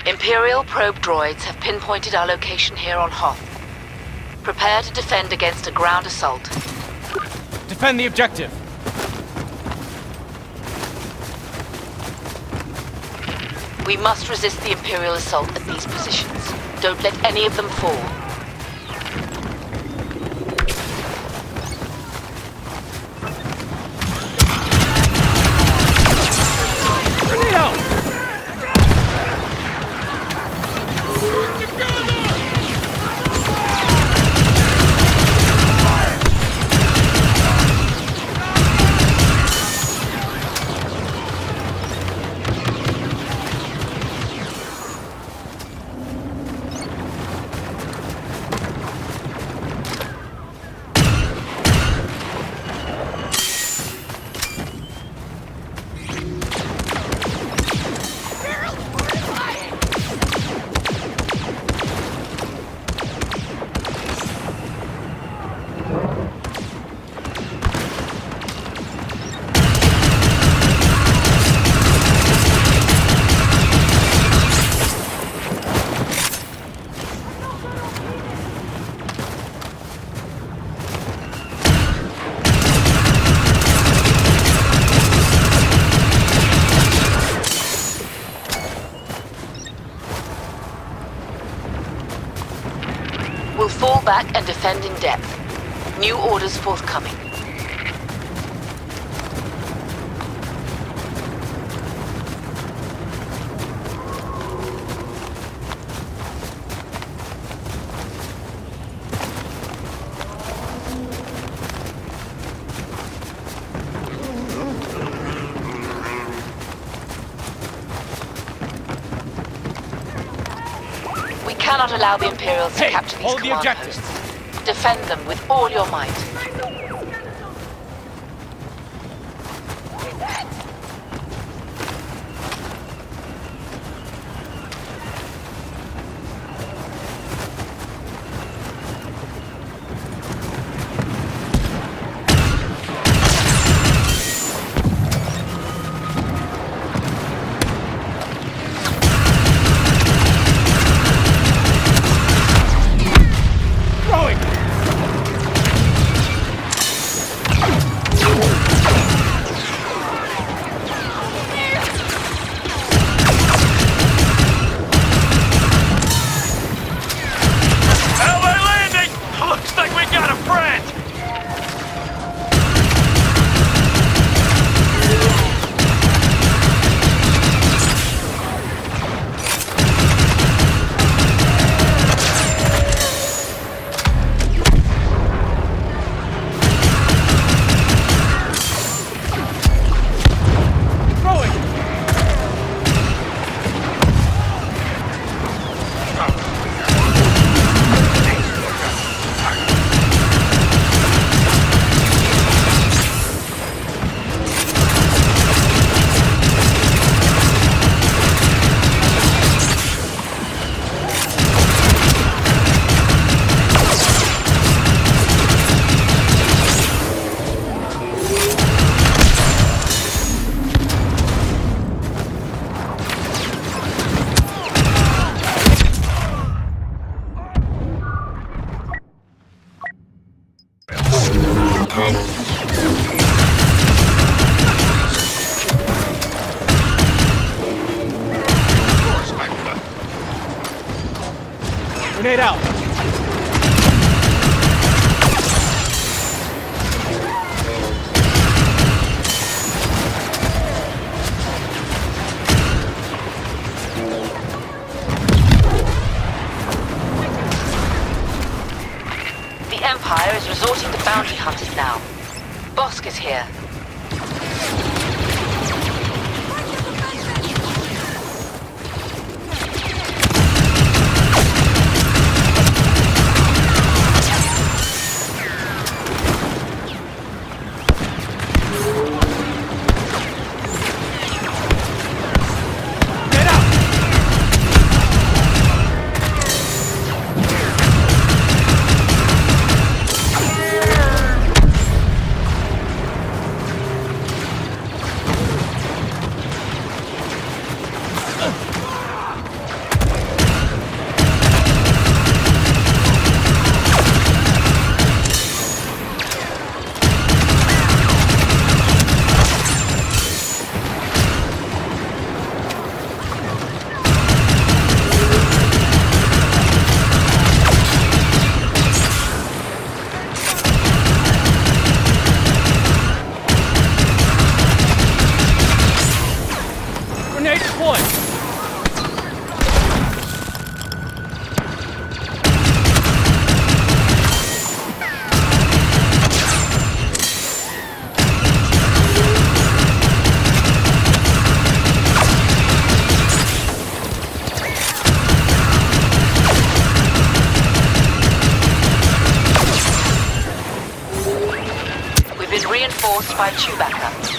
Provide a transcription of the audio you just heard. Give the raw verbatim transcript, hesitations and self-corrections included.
Imperial probe droids have pinpointed our location here on Hoth. Prepare to defend against a ground assault. Defend the objective. We must resist the Imperial assault at these positions. Don't let any of them fall. Grenade out! We'll fall back and defend in depth. New orders forthcoming. We cannot allow the Imperials to Hey, capture these hold the command objective. posts. Defend them with all your might. Grenade out! The Empire is resorting to bounty hunters now. Bosk is here. Grenade deployed! We've been reinforced by Chewbacca.